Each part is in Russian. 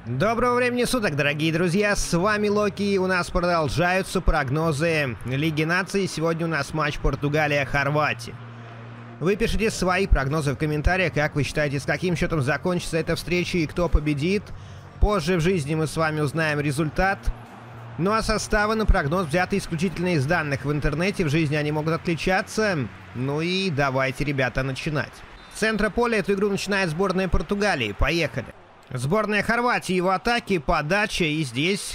Доброго времени суток, дорогие друзья, с вами Локи, и у нас продолжаются прогнозы Лиги Наций. Сегодня у нас матч Португалия-Хорватия. Вы пишите свои прогнозы в комментариях, как вы считаете, с каким счетом закончится эта встреча и кто победит. Позже в жизни мы с вами узнаем результат. Ну а составы на прогноз взяты исключительно из данных в интернете, в жизни они могут отличаться. Ну и давайте, ребята, начинать. С центра поля эту игру начинает сборная Португалии, поехали. Сборная Хорватии в атаке, подача, и здесь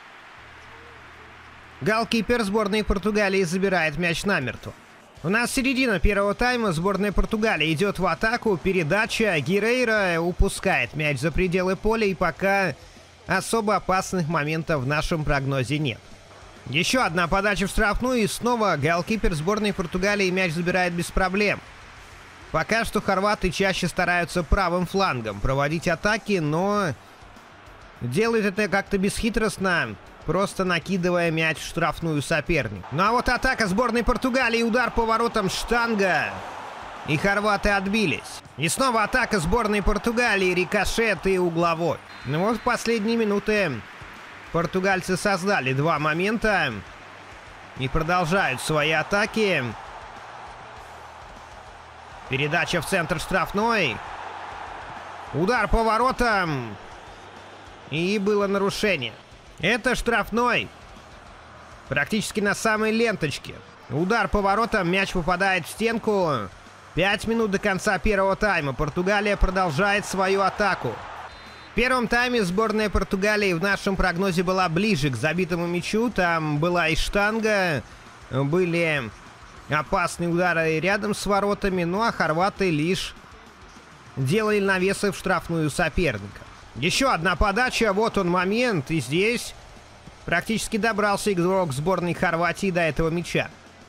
голкипер сборной Португалии забирает мяч намертво. У нас середина первого тайма, сборная Португалии идет в атаку, передача, Герейра упускает мяч за пределы поля, и пока особо опасных моментов в нашем прогнозе нет. Еще одна подача в штрафную, и снова голкипер сборной Португалии мяч забирает без проблем. Пока что хорваты чаще стараются правым флангом проводить атаки, но делают это как-то бесхитростно, просто накидывая мяч в штрафную соперника. Ну а вот атака сборной Португалии, удар по воротам, штанга, и хорваты отбились. И снова атака сборной Португалии, рикошет и угловой. Ну вот в последние минуты португальцы создали два момента и продолжают свои атаки. Передача в центр штрафной. Удар по воротам. И было нарушение. Это штрафной. Практически на самой ленточке. Удар по воротам. Мяч попадает в стенку. 5 минут до конца первого тайма. Португалия продолжает свою атаку. В первом тайме сборная Португалии в нашем прогнозе была ближе к забитому мячу. Там была и штанга. Были опасные удары рядом с воротами, ну а хорваты лишь делали навесы в штрафную соперника. Еще одна подача, вот он момент, и здесь практически добрался игрок сборной Хорватии до этого мяча.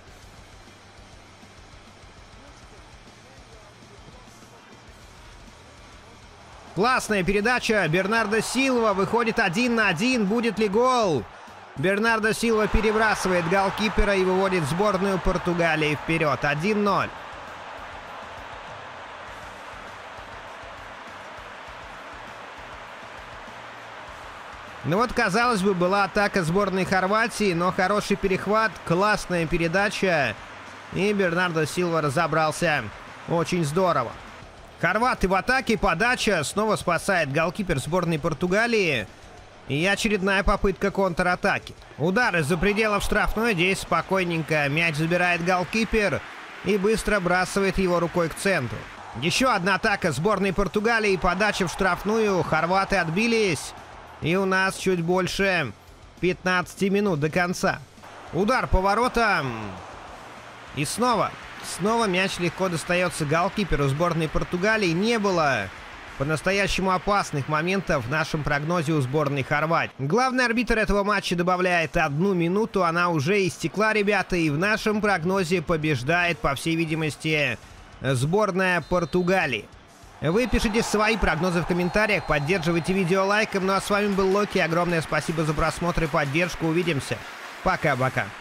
Классная передача, Бернардо Силва выходит 1 на 1, будет ли гол? Бернардо Силва перебрасывает голкипера и выводит сборную Португалии вперед. 1-0. Ну вот, казалось бы, была атака сборной Хорватии, но хороший перехват, классная передача. И Бернардо Силва разобрался очень здорово. Хорваты в атаке, подача, снова спасает голкипер сборной Португалии. И очередная попытка контратаки. Удар из-за пределов штрафной. Здесь спокойненько мяч забирает голкипер и быстро бросает его рукой к центру. Еще одна атака сборной Португалии. Подача в штрафную. Хорваты отбились. И у нас чуть больше 15 минут до конца. Удар по воротам. И снова мяч легко достается голкиперу сборной Португалии. Не было по-настоящему опасных моментов в нашем прогнозе у сборной Хорватии. Главный арбитр этого матча добавляет 1 минуту. Она уже истекла, ребята, и в нашем прогнозе побеждает, по всей видимости, сборная Португалии. Вы пишите свои прогнозы в комментариях, поддерживайте видео лайком. Ну а с вами был Локи. Огромное спасибо за просмотр и поддержку. Увидимся. Пока-пока.